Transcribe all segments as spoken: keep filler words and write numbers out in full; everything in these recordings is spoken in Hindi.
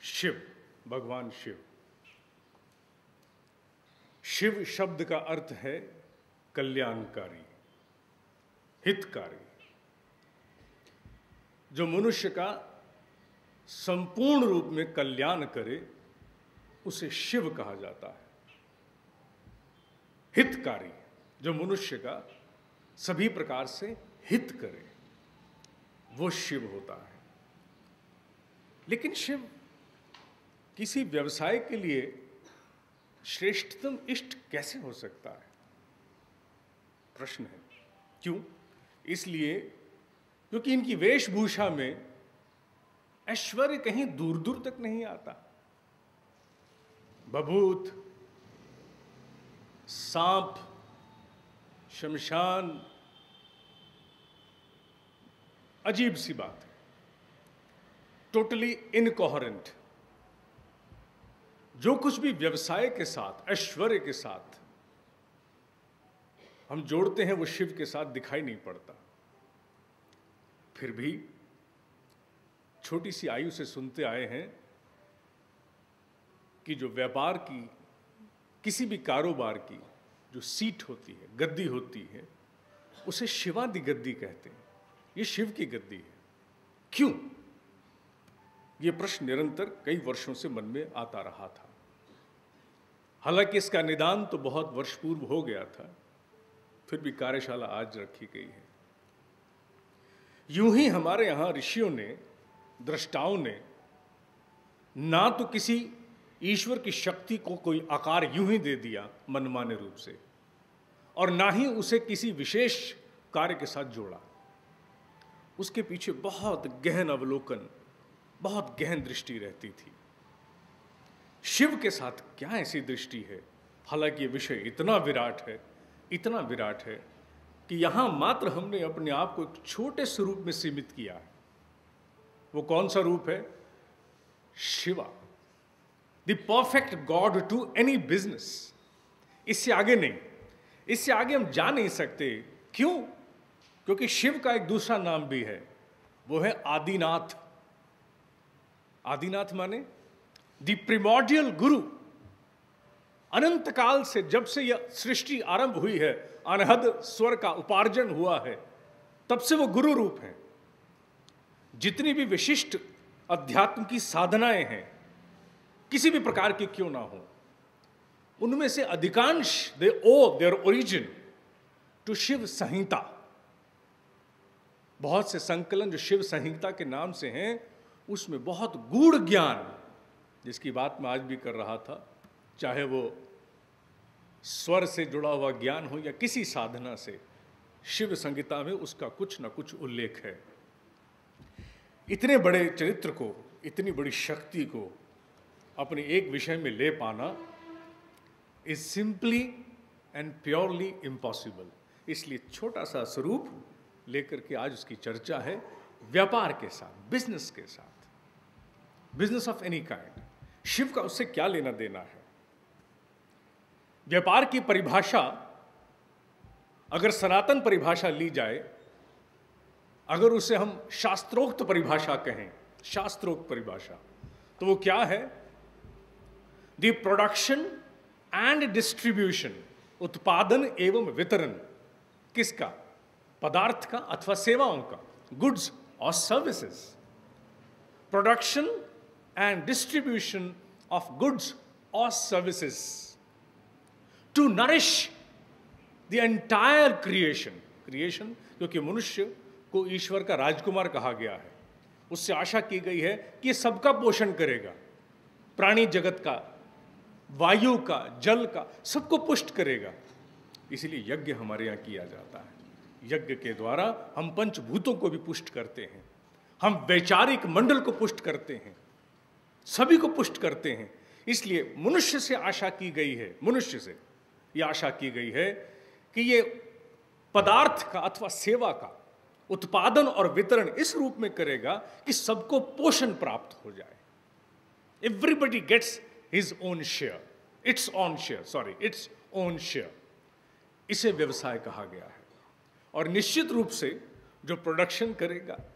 शिव, भगवान शिव। शिव शब्द का अर्थ है कल्याणकारी, हितकारी। जो मनुष्य का संपूर्ण रूप में कल्याण करे उसे शिव कहा जाता है। हितकारी, जो मनुष्य का सभी प्रकार से हित करे, वो शिव होता है। लेकिन शिव किसी व्यवसाय के लिए श्रेष्ठतम इष्ट कैसे हो सकता है? प्रश्न है। क्यों? इसलिए क्योंकि इनकी वेशभूषा में ऐश्वर्य कहीं दूर दूर तक नहीं आता। बभूत, सांप, शमशान, अजीब सी बात है, टोटली इनकोहेरेंट। जो कुछ भी व्यवसाय के साथ, ऐश्वर्य के साथ हम जोड़ते हैं वो शिव के साथ दिखाई नहीं पड़ता। फिर भी छोटी सी आयु से सुनते आए हैं कि जो व्यापार की, किसी भी कारोबार की जो सीट होती है, गद्दी होती है, उसे शिवादि गद्दी कहते हैं। ये शिव की गद्दी है। क्यों? ये प्रश्न निरंतर कई वर्षों से मन में आता रहा था। हालांकि इसका निदान तो बहुत वर्ष पूर्व हो गया था, फिर भी कार्यशाला आज रखी गई है। यूं ही हमारे यहां ऋषियों ने, दृष्टाओं ने ना तो किसी ईश्वर की शक्ति को कोई आकार यूं ही दे दिया मनमाने रूप से, और ना ही उसे किसी विशेष कार्य के साथ जोड़ा। उसके पीछे बहुत गहन अवलोकन, बहुत गहन दृष्टि रहती थी। शिव के साथ क्या ऐसी दृष्टि है? हालांकि ये विषय इतना विराट है, इतना विराट है कि यहां मात्र हमने अपने आप को एक छोटे स्वरूप में सीमित किया है। वो कौन सा रूप है? Shiva, the perfect god to any business. इससे आगे नहीं, इससे आगे हम जा नहीं सकते। क्यों? क्योंकि शिव का एक दूसरा नाम भी है, वो है आदिनाथ। आदिनाथ माने द प्रिमोर्डियल गुरु। अनंत काल से, जब से यह सृष्टि आरंभ हुई है, अनहद स्वर का उपार्जन हुआ है, तब से वो गुरु रूप हैं। जितनी भी विशिष्ट अध्यात्म की साधनाएं हैं, किसी भी प्रकार की क्यों ना हो, उनमें से अधिकांश they owe their origin to Shiv Samhita. बहुत से संकलन जो शिव संहिता के नाम से हैं, उसमें बहुत गूढ़ ज्ञान, जिसकी बात मैं आज भी कर रहा था, चाहे वो स्वर से जुड़ा हुआ ज्ञान हो या किसी साधना से, शिव संहिता में उसका कुछ ना कुछ उल्लेख है। इतने बड़े चरित्र को, इतनी बड़ी शक्ति को अपने एक विषय में ले पाना is simply and purely impossible. इसलिए छोटा सा स्वरूप लेकर के आज उसकी चर्चा है, व्यापार के साथ, बिजनेस के साथ, business of any kind. Shiv का उससे क्या लेना देना है? व्यापार की परिभाषा अगर सनातन परिभाषा ली जाए, अगर उसे हम शास्त्रोक्त परिभाषा कहें, शास्त्रोक्त परिभाषा, तो वो क्या है? द प्रोडक्शन एंड डिस्ट्रीब्यूशन, उत्पादन एवं वितरण। किसका? पदार्थ का अथवा सेवाओं का, गुड्स और services. Production and distribution of goods और services to nourish the entire creation. Creation क्योंकि मनुष्य को ईश्वर का राजकुमार कहा गया है, उससे आशा की गई है कि ये सबका पोषण करेगा, प्राणी जगत का, वायु का, जल का, सबको पुष्ट करेगा। इसलिए यज्ञ हमारे यहाँ किया जाता है। यज्ञ के द्वारा हम पंचभूतों को भी पुष्ट करते हैं, हम वैचारिक मंडल को पुष्ट करते हैं, सभी को पुष्ट करते हैं। इसलिए मनुष्य से आशा की गई है, मनुष्य से यह आशा की गई है कि ये पदार्थ का अथवा सेवा का उत्पादन और वितरण इस रूप में करेगा कि सबको पोषण प्राप्त हो जाए। Everybody gets his own share, its own share, sorry its own share. इसे व्यवसाय कहा गया है। और निश्चित रूप से जो प्रोडक्शन करेगा,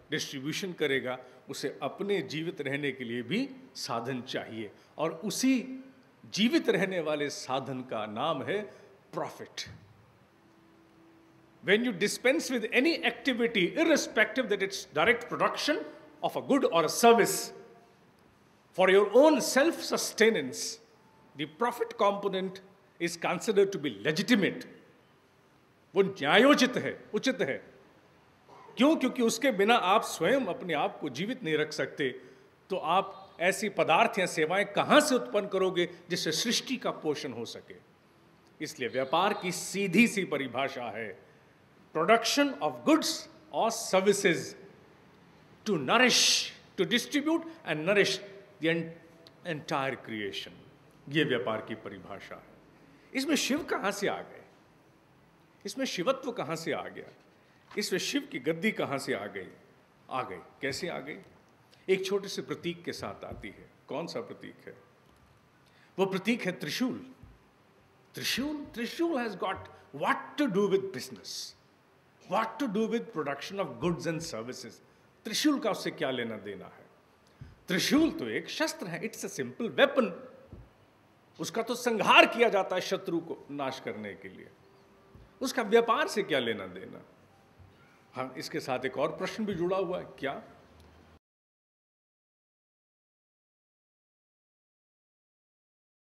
डिस्ट्रीब्यूशन करेगा, उसे अपने जीवित रहने के लिए भी साधन चाहिए, और उसी जीवित रहने वाले साधन का नाम है profit. When you dispense with any activity, irrespective that it's direct production of a good or a service, for your own self-sustenance, the profit component is considered to be legitimate. वो न्यायोचित है, उचित है। क्यों? क्योंकि उसके बिना आप स्वयं अपने आप को जीवित नहीं रख सकते, तो आप ऐसी पदार्थ या सेवाएं कहां से उत्पन्न करोगे जिससे सृष्टि का पोषण हो सके? इसलिए व्यापार की सीधी सी परिभाषा है प्रोडक्शन ऑफ गुड्स और services to nourish, to distribute and nourish the entire creation. ये व्यापार की परिभाषा है। इसमें शिव कहां से आ गए? इसमें शिवत्व कहां से आ गया? इसमें शिव की गद्दी कहां से आ गई? आ गई कैसे आ गई? एक छोटे से प्रतीक के साथ आती है। कौन सा प्रतीक है? वो प्रतीक है त्रिशूल। त्रिशूल त्रिशूल has got what to do with business, what to do with production of goods and services? त्रिशूल का उससे क्या लेना देना है? त्रिशूल तो एक शस्त्र है, इट्स अ सिंपल वेपन। उसका तो संहार किया जाता है शत्रु को नाश करने के लिए। उसका व्यापार से क्या लेना देना? हाँ, इसके साथ एक और प्रश्न भी जुड़ा हुआ है। क्या